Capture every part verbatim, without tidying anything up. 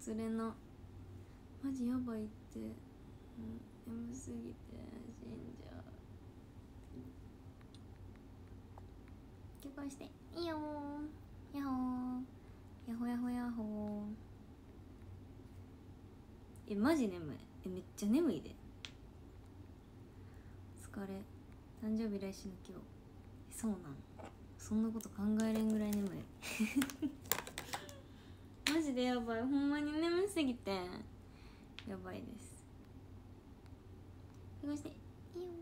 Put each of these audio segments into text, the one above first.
つれなマジやばいって、うん、眠すぎて死んじゃう。結婚していいよー、やほーやほやほやほー。えマジ眠い、えめっちゃ眠いで。疲れ、誕生日来週の今日。そうなん、そんなこと考えれんぐらい眠いマジでやばい、ほんまに眠すぎてやばいです。結婚していいよ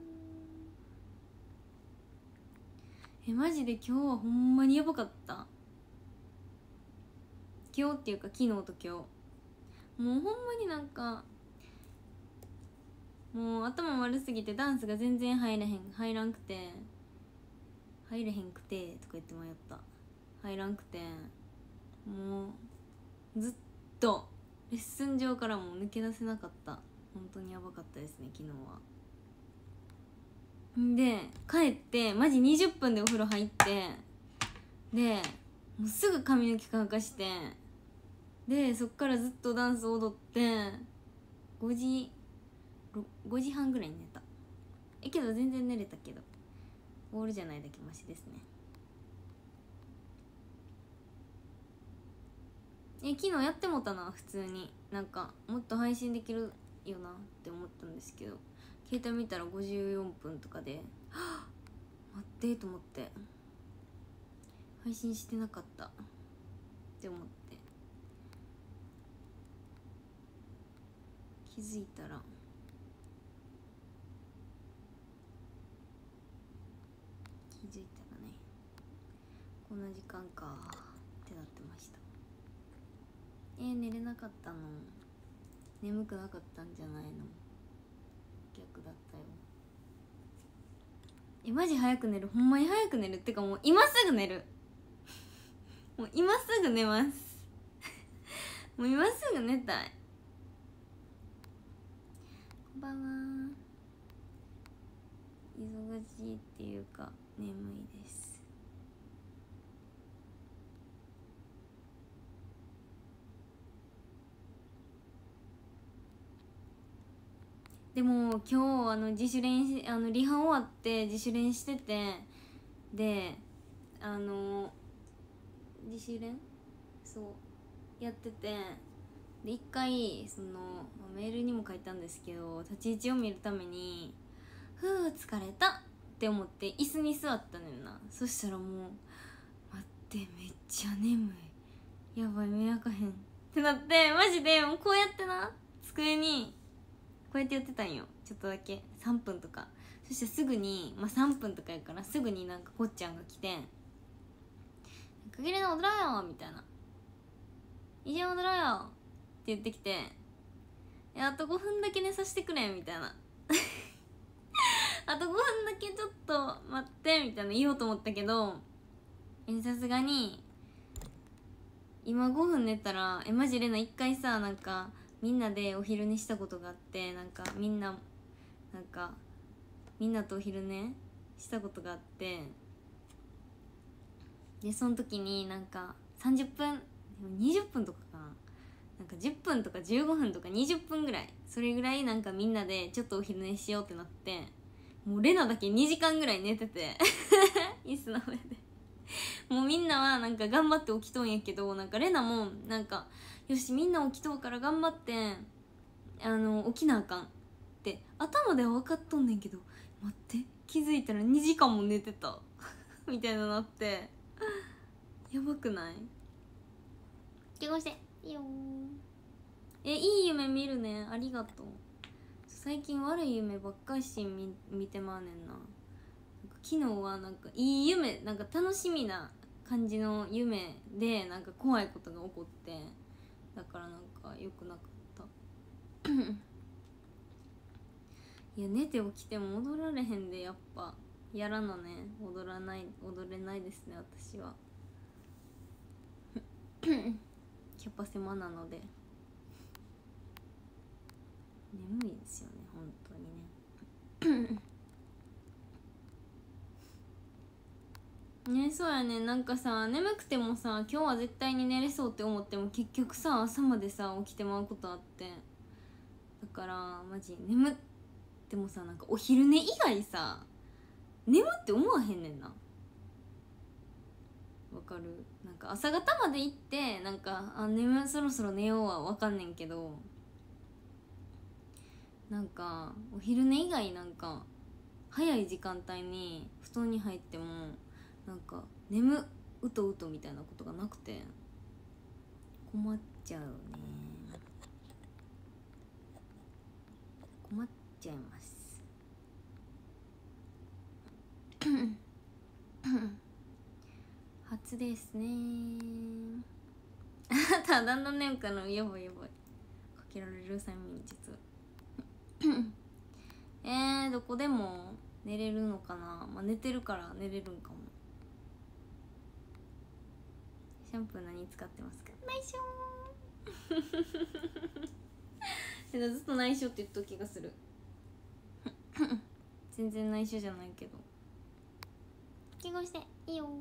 ー。えマジで今日はほんまにやばかった。今日っていうか昨日と今日、もうほんまになんかもう頭悪すぎてダンスが全然入れへん入らんくて入れへんくてとか言って迷った。入らんくてもうずっとレッスン上からもう抜け出せなかった。本当にやばかったですね昨日は。で帰ってマジにじゅっぷんでお風呂入って、でもうすぐ髪の毛乾かして、でそっからずっとダンス踊ってごじごじはんぐらいに寝た。えけど全然寝れたけどオールじゃないだけマシですね。え昨日やってもたな普通に。なんかもっと配信できるよなって思ったんですけど、携帯見たらごじゅうよんぷんとかではっ待ってと思って配信してなかったって思って、気づいたら気づいたらねこんな時間かってなってました。えー、寝れなかったの？眠くなかったんじゃないの？逆だったよ。えマジ早く寝る、ほんまに早く寝るってかもう今すぐ寝るもう今すぐ寝ますもう今すぐ寝たい。こんばんは。忙しいっていうか眠いです。でも今日あの自主練しあのリハ終わって自主練してて、であの自主練そうやってて、で一回そのメールにも書いたんですけど、立ち位置を見るためにふう疲れたって思って椅子に座ったねんな。そしたらもう待ってめっちゃ眠い、やばい目開かへんってなって、マジでもうこうやってな机にこうやってやってたんよ、ちょっとだけさんぷんとか。そしてすぐにまあさんぷんとかやからすぐになんかこっちゃんが来て「かげれの踊ろうよ」みたいな「一緒に踊ろうよ」って言ってきて「あとごふんだけ寝させてくれ」みたいなあとごふんだけちょっと待ってみたいな言おうと思ったけど、さすがに今ごふん寝たらえマジレナ一回さなんかみんなでお昼寝したことがあって、なんかみんななんかみんなとお昼寝したことがあって、でその時になんかさんじゅっぷんにじゅっぷんとかかな、なんかじゅっぷんとかじゅうごふんとかにじゅっぷんぐらい、それぐらいなんかみんなでちょっとお昼寝しようってなって、もうレナだけにじかんぐらい寝てて椅子の上でもうみんなはなんか頑張って起きとんやけど、なんかレナもなんかよしみんな起きとうから頑張ってあの起きなあかんって頭では分かっとんねんけど、待って気づいたらにじかんも寝てたみたいななって、やばくない？結婚していいよえいい夢見るね、ありがとう。最近悪い夢ばっかし 見, 見てまうねんな。なんか昨日はなんかいい夢、なんか楽しみな感じの夢でなんか怖いことが起こって、だからなんか良くなかったいや寝て起きても踊られへんで、やっぱやらなね、踊らない踊れないですね私はキャパ狭なので眠いですよね本当にねね、そうやね。なんかさ、眠くてもさ、今日は絶対に寝れそうって思っても結局さ、朝までさ起きてまうことあって、だからマジ眠ってもさ、なんかお昼寝以外さ眠って思わへんねんな。わかる？なんか朝方まで行ってなんかあ眠そろそろ寝ようはわかんねんけど、なんかお昼寝以外なんか早い時間帯に布団に入ってもなんか眠うとうとみたいなことがなくて困っちゃうね。困っちゃいます初ですね。あなたはだんだん眠くなる。やばいやばい。かけられる催眠術えー、どこでも寝れるのかな。まあ寝てるから寝れるんかも。シャンプー何使ってますか？内緒ずっと内緒って言った気がする全然内緒じゃないけど。記号していいよ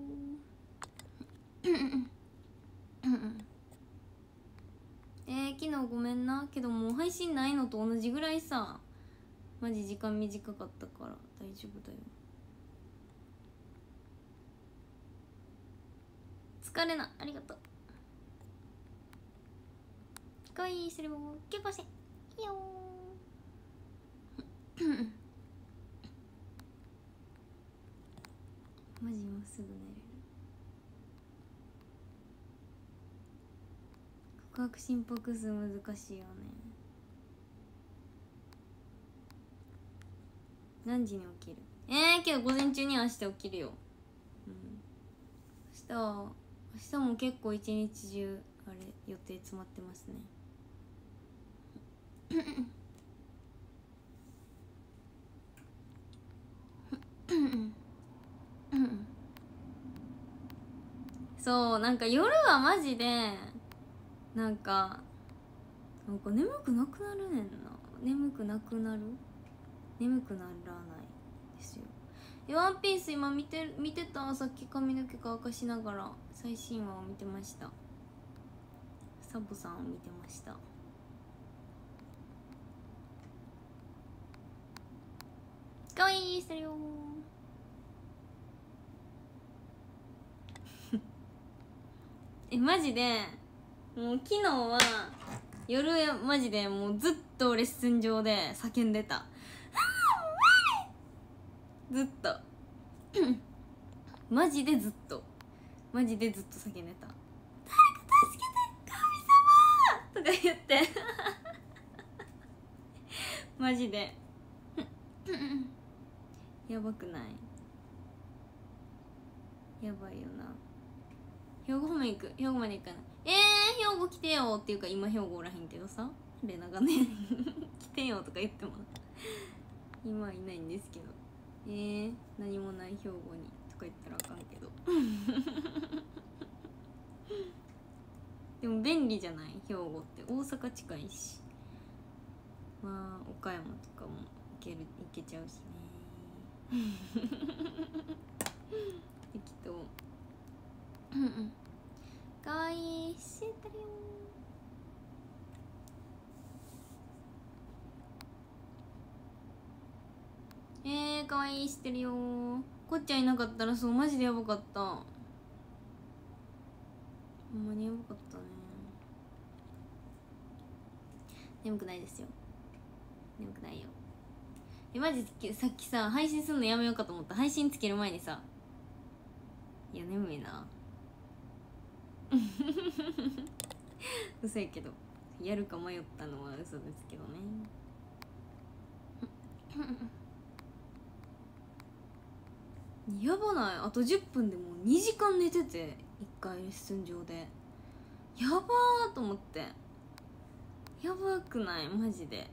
えー、昨日ごめんな。けどもう配信ないのと同じぐらいさ、マジ時間短かったから大丈夫だよ。疲れな、ありがとう。かわいい。それも結構していいよマジ今すぐ寝れる。告白心拍数難しいよね。何時に起きる？えー、けど午前中には明日起きるよ。うん、明日は明日も結構一日中あれ予定詰まってますねそう、なんか夜はマジでなんかなんか眠くなくなるねんな。眠くなくなる眠くならないですよ。ワンピース今見て見てた。さっき髪の毛乾かしながら最新話を見てました。サボさんを見てました。かわいいしてるよえマジでもう昨日は夜マジでもうずっとレッスン上で叫んでたずっとマジでずっとマジでずっと叫んでた。誰か助けて神様とか言ってマジでやばくない？やばいよな。兵庫方面行く。兵庫まで行かない。えー、兵庫来てよっていうか今兵庫おらへんけどさ、レナがね来てよとか言っても今はいないんですけど、えー、何もない兵庫にとか言ったらあかんけどでも便利じゃない？兵庫って大阪近いし、まあ岡山とかも行ける行けちゃうしね適当うんうんかわいいしてたよえー、かわいいしてるよ。こっちゃんいなかったらそうマジでやばかった。ほんまにやばかったね。眠くないですよ。眠くないよ。えマジさっきさ配信するのやめようかと思った。配信つける前にさ、いや眠いな嘘やけどやるか迷ったのは嘘ですけどねやばない？あとじゅっぷんでもうにじかん寝てて、いっかいレッスン上でやばーと思って。やばくない？マジで。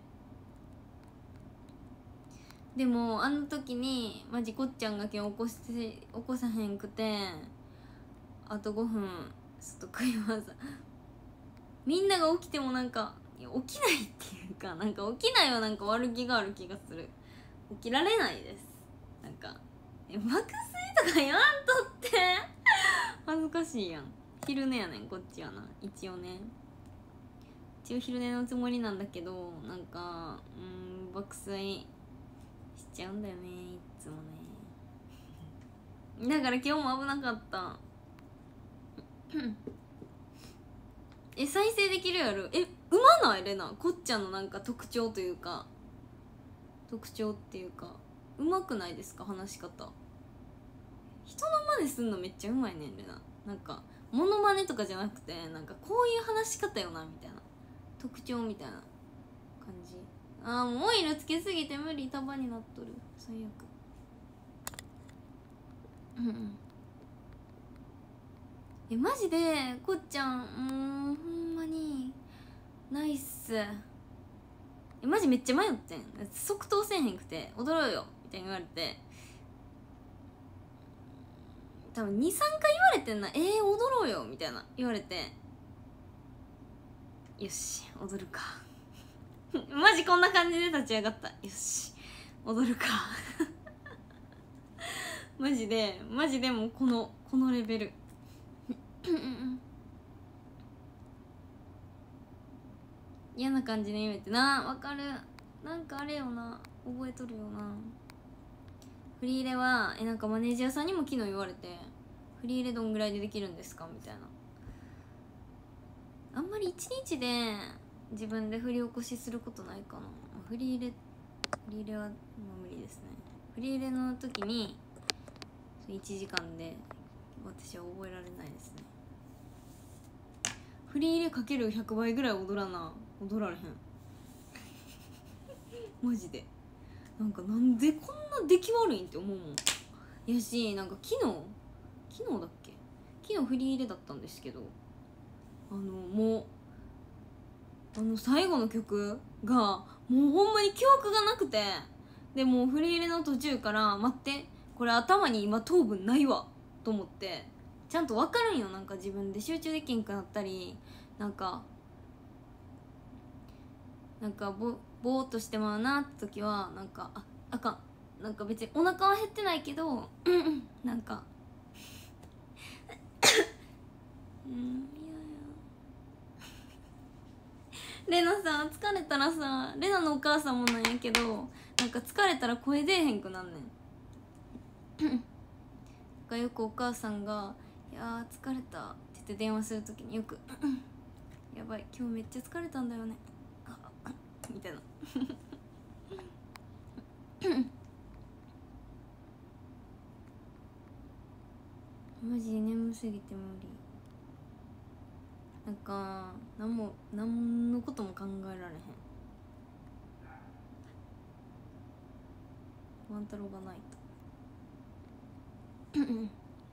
でもあの時にマジこっちゃんが今日起こして起こさへんくて、あとごふんちょっと食いまさみんなが起きてもなんか起きないっていうか、なんか起きないはなんか悪気がある気がする。起きられないです。なんかえ爆睡とか言わんとって恥ずかしいやん。昼寝やねんこっちはな。一応ね一応昼寝のつもりなんだけど、なんかうん爆睡しちゃうんだよねいつもね。だから今日も危なかったえ再生できるやろ。えうまないレナこっちゃんのなんか特徴というか特徴っていうかうまくないですか話し方。人の真似すんのめっちゃうまいねんレナ。なんかモノマネとかじゃなくてなんかこういう話し方よなみたいな特徴みたいな感じ。あーもうオイルつけすぎて無理束になっとる最悪うんえマジでこっちゃんもうほんまにナイス。えマジめっちゃ迷ってん。即答せえへんくて踊ろうよみたいに言われて多分にさんかい言われてんな。えー、踊ろうよみたいな言われてよし踊るかマジこんな感じで立ち上がった。よし踊るかマジでマジでもうこのこのレベル嫌な感じの夢ってなわかる。なんかあれよな覚えとるよな。フリーレはえなんかマネージャーさんにも昨日言われてフリーレどんぐらいでできるんですかみたいな。あんまり一日で自分で振り起こしすることないかな。フリーレフリーレはもう無理ですね。フリーレの時にいちじかんで私は覚えられないですね。フリーレかけるひゃくばいぐらい踊らな踊られへんマジでなんかなんでこんな出来悪いんって思うもんやし、なんか昨日昨日だっけ昨日フリーレだったんですけどあのもうあの最後の曲がもうほんまに記憶がなくてでもうフリーレの途中から待ってこれ頭に今糖分ないわと思ってちゃんと分かるんよ。なんか自分で集中できんくなったりなんかなんかぼぼーっとしてまうなって時はなんかああかんなんか別にお腹は減ってないけどなんかうんレナさん疲れたらさレナのお母さんもなんやけどなんか疲れたら声出えへんくなんねんがよくお母さんが「いやー疲れた」って言って電話するときによく「やばい今日めっちゃ疲れたんだよね」みたいなマジで眠すぎて無理。なんか何も何のことも考えられへん。万太郎がないと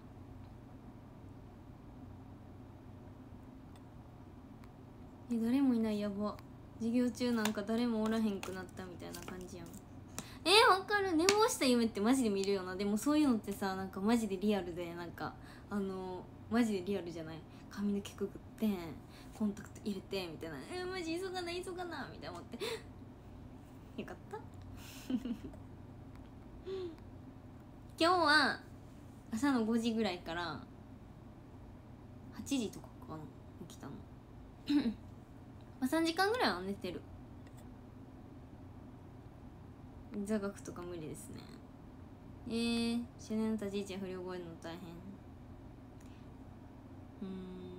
え誰もいないやば。授業中なんか誰もおらへんくなったみたいな感じやん。えー、わかる。寝坊した夢ってマジで見るよな。でもそういうのってさなんかマジでリアルでなんかあのマジでリアルじゃない。髪の毛くくってコンタクト入れてみたいなえー、マジ急がな急がなみたいな思ってよかった今日は朝のごじぐらいからはちじとかかな起きたのまあさんじかんぐらいは寝てる。座学とか無理ですね。えー、周年の立ち位置は振り覚えるの大変。うーん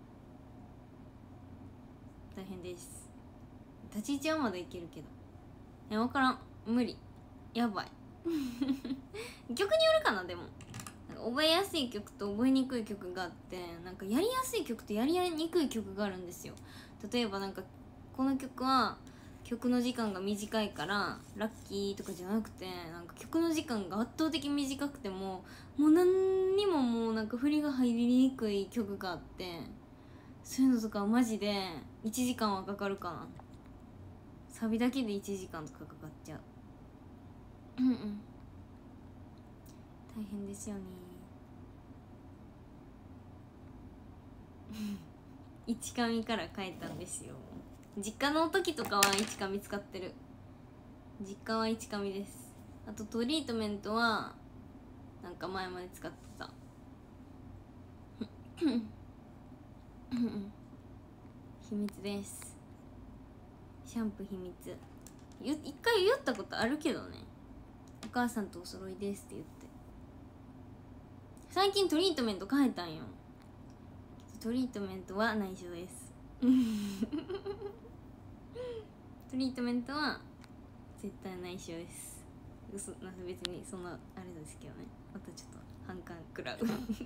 大変です。立ち位置はまだいけるけどいや分からん無理やばい曲によるかな。でもなんか覚えやすい曲と覚えにくい曲があってなんかやりやすい曲とやりにくい曲があるんですよ。例えばなんかこの曲は曲の時間が短いからラッキーとかじゃなくてなんか曲の時間が圧倒的に短くてももう何にももうなんか振りが入りにくい曲があってそういうのとかマジでいちじかんはかかるかな。サビだけでいちじかんとかかかっちゃううんうん大変ですよね一紙から帰ったんですよ。実家の時とかは一紙使ってる。実家は一紙です。あとトリートメントはなんか前まで使ってた秘密です。シャンプー秘密一回言ったことあるけどね。お母さんとお揃いですって言って、最近トリートメント変えたんよ。トリートメントは内緒ですトリートメントは絶対内緒です。嘘なんか別にそんなあれですけどね。またちょっと反感食らう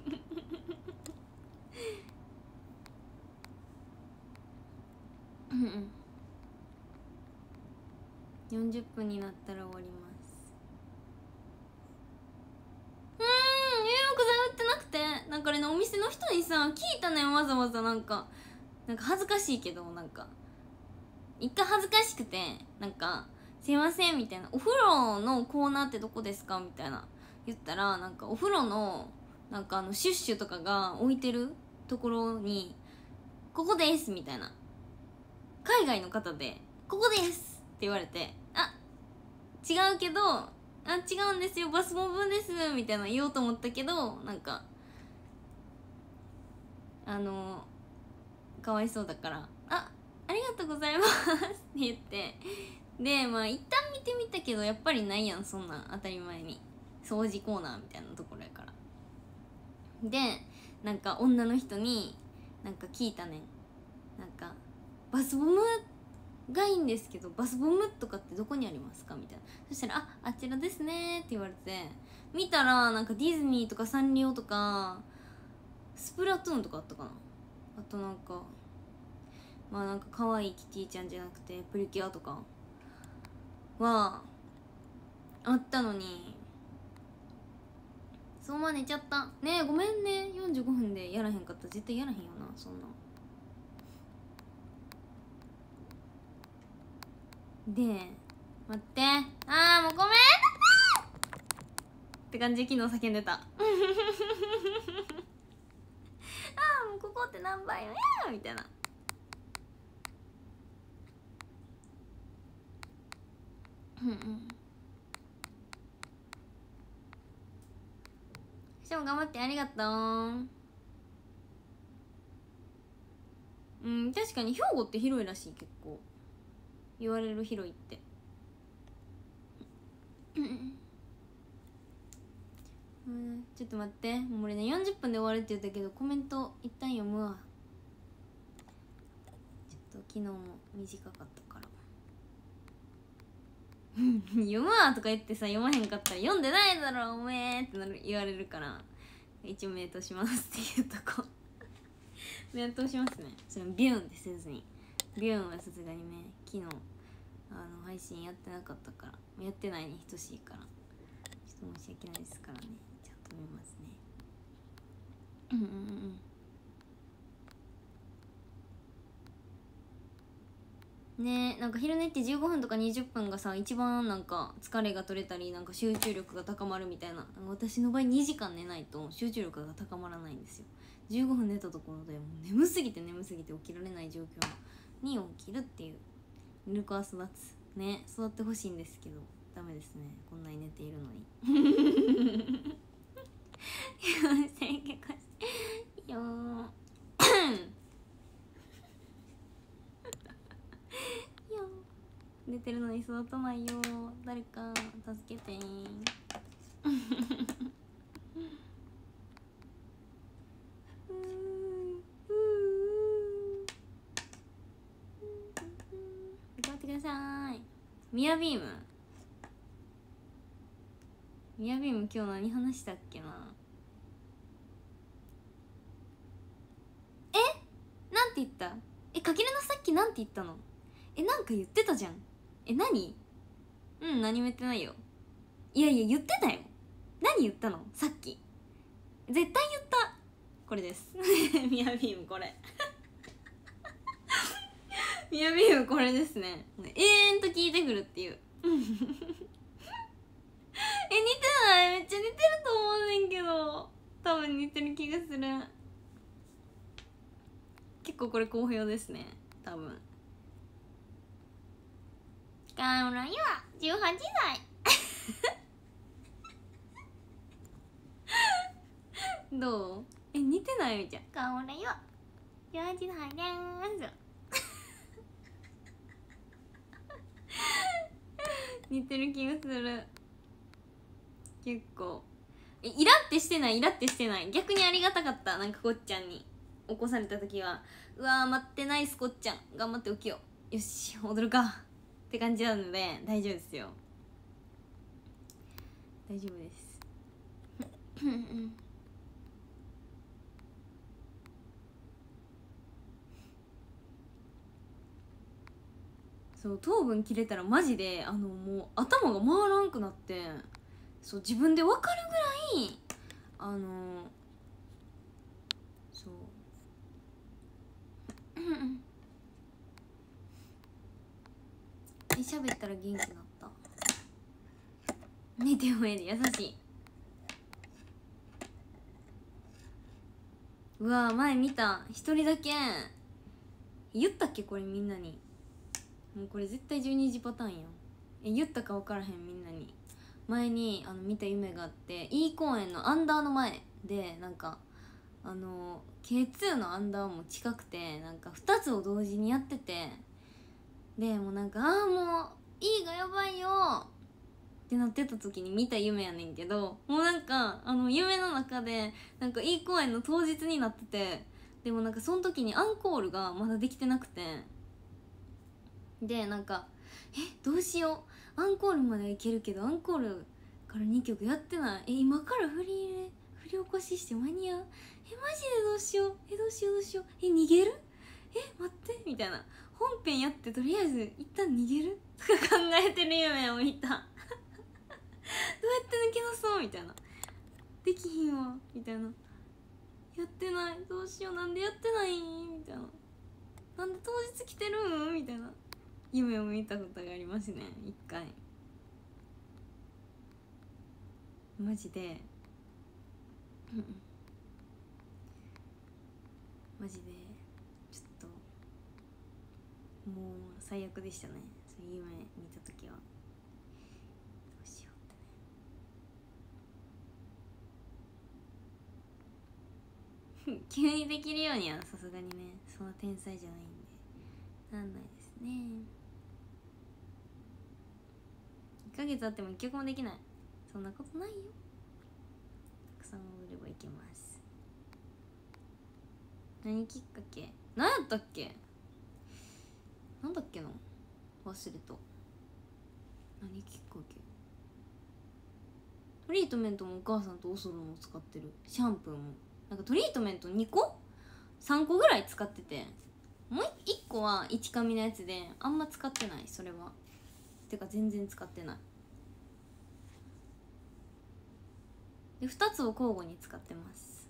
うんうん。よんじゅっぷんになったら終わります。うーん、入浴剤売ってなくて、なんかあれね、お店の人にさ聞いたねん、わざわざ。なんかなんか恥ずかしいけど、なんか一回恥ずかしくて、なんかすいませんみたいな、お風呂のコーナーってどこですかみたいな言ったら、なんかお風呂のなんかあのシュッシュとかが置いてるところにここですみたいな、海外の方でここですって言われて、あ違うけど、あ違うんですよバスボムですみたいな言おうと思ったけど、なんかあのかわいそうだから、あありがとうございますって言って、でまあ一旦見てみたけど、やっぱりないやんそんなん、当たり前に掃除コーナーみたいなところやから。でなんか女の人になんか聞いたねん、なんかバスボムがいいんですけど、バスボムとかってどこにありますかみたいな。そしたら、ああちらですねって言われて、見たらなんかディズニーとかサンリオとかスプラトゥーンとかあったかな。あとなんかまあなんか可愛いキティちゃんじゃなくてプリキュアとかはあったのに、そうま寝ちゃったね。えごめんね、よんじゅうごふんでやらへんかったら絶対やらへんよなそんな。で待って、あーもうごめんって感じで昨日叫んでたあーもうここって何倍よやみたいな。うんうん。しかも頑張ってありがとう。うん、確かに兵庫って広いらしい。結構言われる広いってうん、ちょっと待って、もう俺ねよんじゅっぷんで終わるって言ったけど、コメント一旦読むわ。ちょっと昨日も短かったから読むわとか言ってさ、読まへんかったら読んでないだろおめえってなる言われるから、一応名答しますっていうとこ名答しますね。それビューンってせずに、ビューンはさすがにね昨日あの配信やってなかったから、やってないに等しいから、ちょっと申し訳ないですからね。ちゃんと見ますね。うんうんうんね。えなんか昼寝ってじゅうごふんとかにじゅっぷんがさ一番なんか疲れが取れたり、なんか集中力が高まるみたいな。私の場合にじかん寝ないと集中力が高まらないんですよ。じゅうごふん寝たところでもう眠すぎて眠すぎて起きられない状況に起きるっていう。ぬる子は育つね、育ってほしいんですけどダメですね、こんなに寝ているのに清潔化してよーよー寝てるのに育たないよ、誰か助けて頑張ってください。ミヤビームミヤビーム今日何話したっけな。えなんて言った？えかけるのさっきなんて言ったの？えなんか言ってたじゃん。え何？うん何も言ってないよ。いやいや言ってたよ。何言ったのさっき。絶対言った。これですミヤビームこれミヤビームこれですね。永遠と聞いてくるっていうえ似てない？めっちゃ似てると思うねんけど、多分似てる気がする。結構これ好評ですね多分。河村ゆあじゅうはっさいどう？え、似てないみたいな。顔だよジョージのハイランス似てる気がする結構。え、イラってしてない、イラってしてない。逆にありがたかった。なんかこっちゃんに起こされた時は、うわー待ってないすこっちゃん頑張って起きよう、よし踊るかって感じなので大丈夫ですよ、大丈夫ですそう糖分切れたらマジであのもう頭が回らんくなって、そう自分で分かるぐらいあのそうえ喋ったら元気になった。寝てもええで優しい。うわ前見た一人だけ言ったっけこれみんなに。もうこれ絶対じゅうにじパターンやん。え言ったか分からへんみんなに。前にあの見た夢があって、 E 公園のアンダーの前でなんかあの ケーツー のアンダーも近くてなんかふたつを同時にやってて、でもうなんかああもう E がやばいよってなってた時に見た夢やねんけど、もうなんかあの夢の中でなんか E 公演の当日になってて、でもなんかその時にアンコールがまだできてなくて、でなんかえどうしよう、アンコールまではいけるけどアンコールからにきょくやってない、え今から振り入れ振り起こしして間に合う、えマジでどうしよう、えどうしようどうしよう、え逃げる、え待ってみたいな、本編やってとりあえず一旦逃げるとか考えてる夢を見たどうやって抜け出そうみたいな、できひんわみたいな、やってないどうしよう、なんでやってないみたいな、なんで当日来てるんみたいな夢を見たことがありますね一回。マジでマジでちょっともう最悪でしたね、そういう夢見た時は。どうしようってね急にできるようにはさすがにねそんな天才じゃないんでなんないですね。いっかげつあってもいっきょくもできない、そんなことないよ、たくさん踊ればいけます。何きっかけ何やったっけ、なんだっけな忘れた。何きっかけ、トリートメントもお母さんとオソロも使ってる、シャンプーもなんかトリートメントにこさんこぐらい使ってて、もういっこはいちかみのやつであんま使ってない、それはてか全然使ってないでふたつを交互に使ってます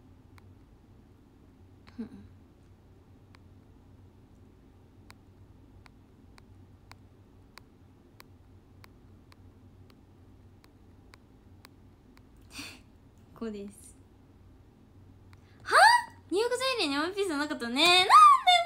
こうです。はぁ入浴剤入れにワンピースなかったね。なんでもうダーク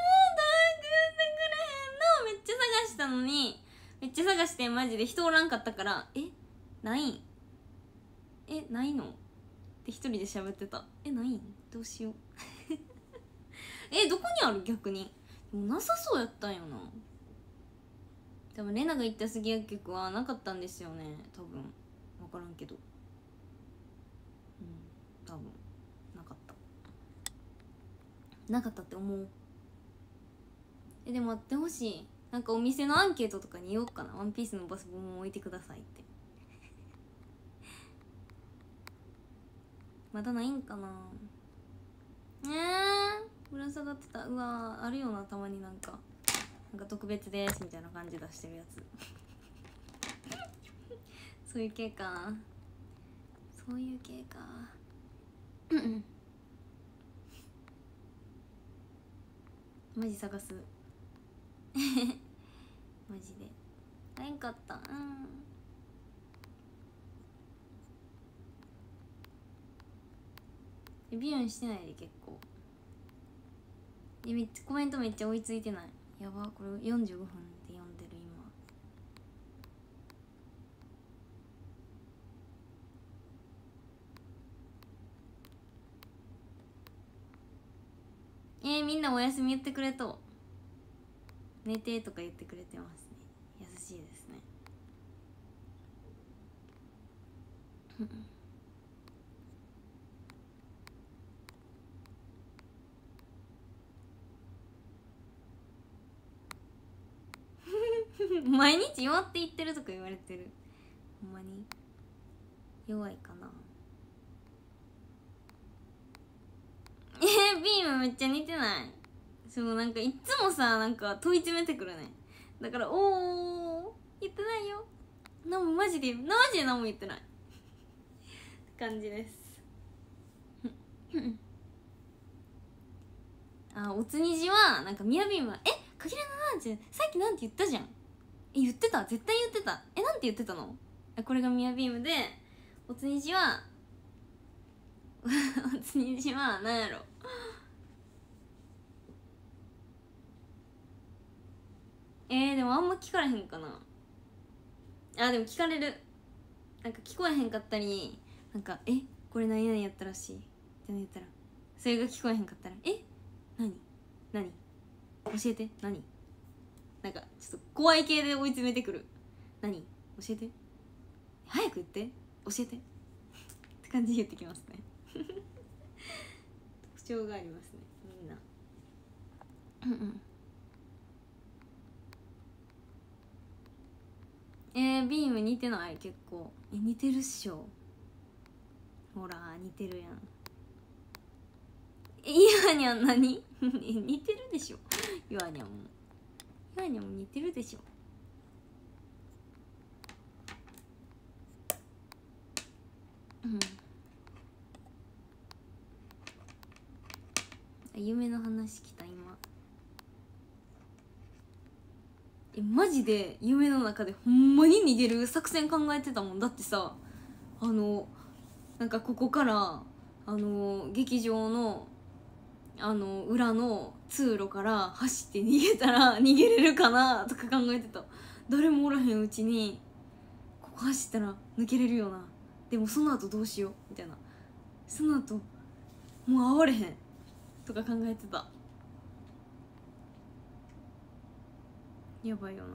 言ってくれへんの、めっちゃ探したのに、めっちゃ探してマジで人おらんかったから、えないんえないのって一人で喋ってた。えないんどうしようえどこにある逆に。でもなさそうやったんよな。多分レナが行った杉薬局はなかったんですよね多分、分からんけど、うん多分なかったなかったって思う。えでもあってほしい、なんかお店のアンケートとかに言おうかな、ワンピースのバスボムを置いてくださいってまだないんかな。えー、ぶら下がってた。うわーあるよなたまになんかなんか特別ですみたいな感じ出してるやつそういう系か、そういう系かうんうんマジ探すマジで会えんかった。うんビヨンしてないで結構えめっちゃコメントめっちゃ追いついてない、やばこれよんじゅうごふんで読んでる今。 えー、みんなおやすみ言ってくれと、寝てとか言ってくれてますね。優しいですね。毎日弱っていってるとか言われてる。ほんまに弱いかな。えー、ビームめっちゃ似てない？そう、なんかいっつもさ、なんか問い詰めてくるね。だからおー言ってないよ、なんもマジでマジで何も言ってないって感じです。あ、おつにじはなんかミヤビームは「えかきらななちゃんさっきなんて言ったじゃん」え言ってた、絶対言ってた、えなんて言ってたの。これがミヤビームで、おつにじはおつにじはなんやろ、えー、でもあんま聞かれへんかな。あ、でも聞かれる。なんか聞こえへんかったり、なんか「えこれ何々やったらしい」って言ったら、それが聞こえへんかったら「え何何教えて何」なんかちょっと怖い系で追い詰めてくる。何教えて、早く言って教えてって感じで言ってきますね。特徴がありますね、みんな。うんうん。えー、ビーム似てない？結構え似てるっしょ。ほら似てるやん。えイワニャン何似てるでしょ。イワニャンもイワニャンも似てるでしょ。うん、夢の話きた今。えマジで夢の中でほんまに逃げる作戦考えてたもん。だってさ、あのなんかここからあの劇場のあの裏の通路から走って逃げたら逃げれるかなとか考えてた。誰もおらへんうちにここ走ったら抜けれるよな、でもその後どうしようみたいな、その後もう会われへんとか考えてた。やばいよな。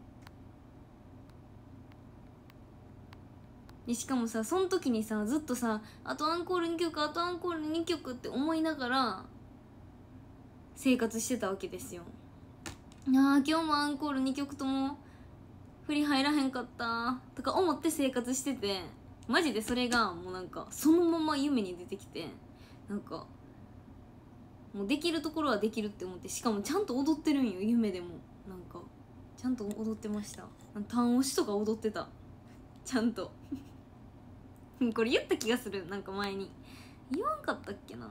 でしかもさ、その時にさずっとさあとアンコールにきょくあとアンコールにきょくって思いながら生活してたわけですよ。あー今日もアンコールにきょくとも振り入らへんかったとか思って生活してて、マジでそれがもうなんかそのまま夢に出てきて、なんかもうできるところはできるって思って、しかもちゃんと踊ってるんよ夢でも。なんかちゃんと踊ってました。単押しとか踊ってたちゃんと。これ言った気がする、なんか前に言わんかったっけな。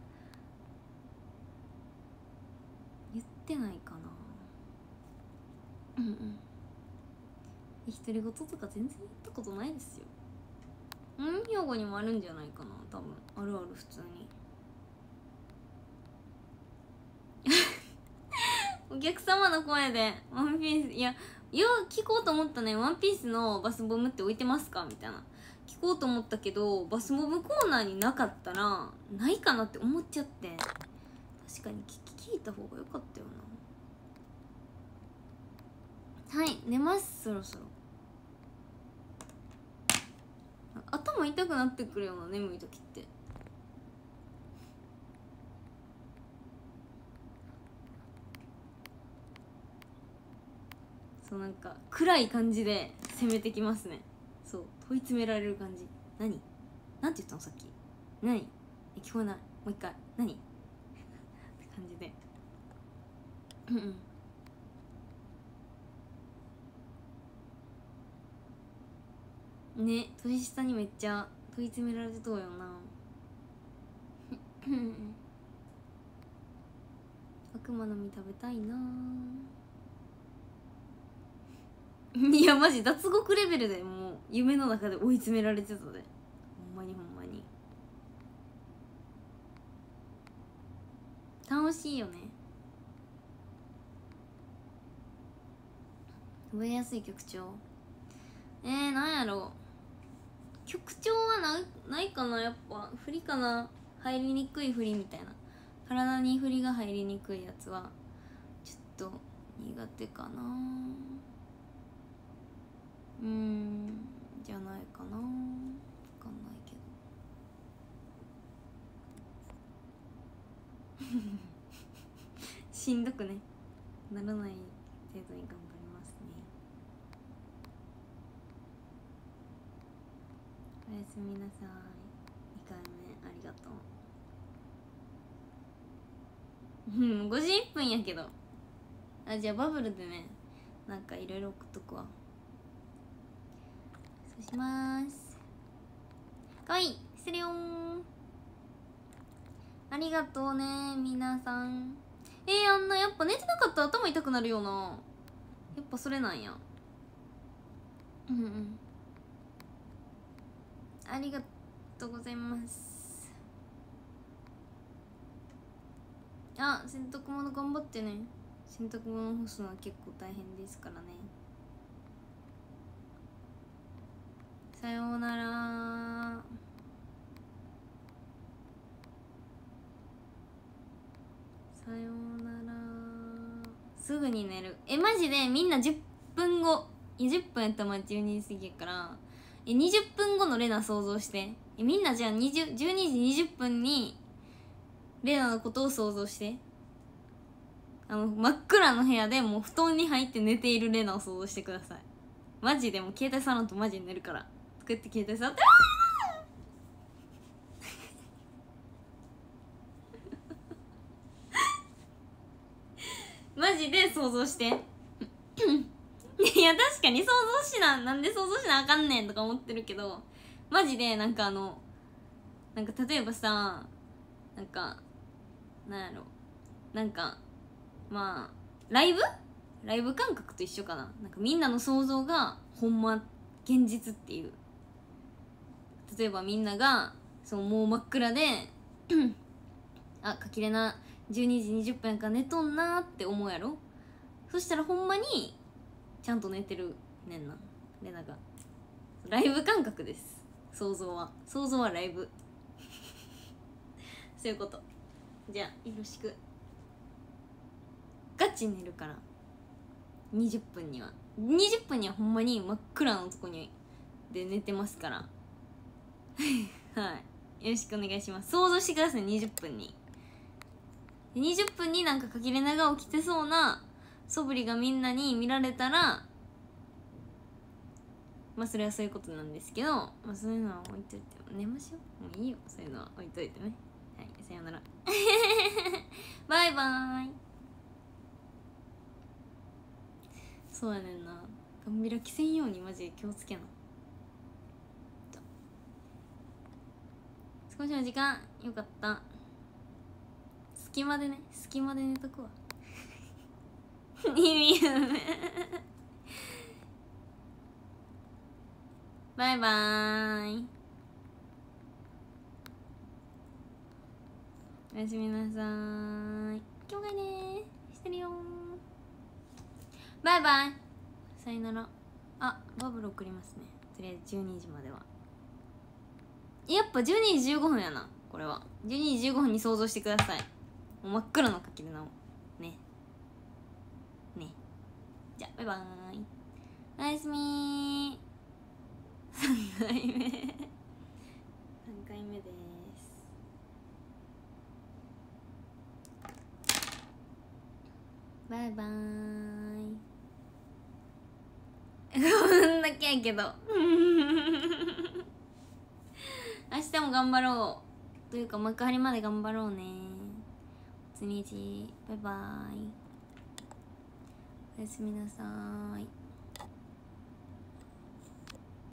言ってないかな。うんうん。独り言とか全然言ったことないですよ。うん兵庫にもあるんじゃないかな、多分。あるある普通に。お客様の声でワンピース、いやよう聞こうと思ったね。ワンピースのバスボムって置いてますかみたいな聞こうと思ったけど、バスボムコーナーになかったらないかなって思っちゃって、確かに聞いた方がよかったよな。はい、寝ます。そろそろ頭痛くなってくるような、眠い時って。そうなんか暗い感じで攻めてきますね。そう問い詰められる感じ。何なんて言ったのさっき。何え聞こえない、もう一回何って感じで。うんうんね、年下にめっちゃ問い詰められてとうよな。悪魔の実食べたいな。いやマジ脱獄レベルでもう夢の中で追い詰められてたで、ほんまにほんまに。楽しいよね。覚えやすい曲調、えー、なんやろ。曲調はなないかな。やっぱ振りかな、入りにくい振りみたいな。 体に振りが入りにくいやつはちょっと苦手かな。うーんじゃないかな、分かんないけどしんどくねならない程度に頑張りますね。おやすみなさい。にかいめありがとううんごじゅういっぷんやけど、あじゃあバブルでねなんかいろいろ送っとくわ。そうします。かわいい失礼よー。ありがとうね皆さん。えー、あんなやっぱ寝てなかったら頭痛くなるよな。やっぱそれなんや。うんうんありがとうございます。あ洗濯物頑張ってね。洗濯物干すのは結構大変ですからね。さようなら。さようなら。すぐに寝る。えマジでみんなじゅっぷんご、じゅっぷんやったらまあじゅうにじ過ぎやからえにじゅっぷんごのレナ想像して。えみんなじゃあにじゅう、じゅうにじにじゅっぷんにレナのことを想像して。あの真っ暗の部屋でもう布団に入って寝ているレナを想像してください。マジでもう携帯触らんとマジに寝るから。こうやって携帯触ってマジで想像していや確かに想像しな、なんで想像しなあかんねんとか思ってるけど、マジでなんかあのなんか例えばさ、なんかなんやろ、なんかまあライブライブ感覚と一緒かな。なんかみんなの想像がほんま現実っていう。例えばみんながそうもう真っ暗であかきれなじゅうにじにじゅっぷんやから寝とんなーって思うやろ。そしたらほんまにちゃんと寝てるねんなレナが。ライブ感覚です。想像は想像はライブそういうこと。じゃあよろしく。ガチ寝るからにじゅっぷんにはにじゅっぷんにはほんまに真っ暗のとこにで寝てますからはいよろしくお願いします。想像してください。にじゅっぷんににじゅっぷんになんかかきれなが起きてそうな素振りがみんなに見られたらまあそれはそういうことなんですけど、まあそういうのは置いといて寝ましょう。もういいよそういうのは置いといてね。はいさようならバイバーイ。そうやねんな。ガンビラ着せんようにマジで気をつけな。少しの時間よかった。隙間でね隙間で寝とくわ意味よねバイバーイ。おやすみなさーい。今日がねーしてるよー。バイバイさよなら。あバブル送りますね。とりあえずじゅうにじまでは。やっぱじゅうにじじゅうごふんやな。これはじゅうにじじゅうごふんに想像してください。もう真っ暗のかきれなをねね。じゃあバイバーイ。おやすみー。さんかいめさんかいめです。バイバーイこんだけやけど明日も頑張ろうというか幕張まで頑張ろうね。おつにじバイバーイ。おやすみなさーい。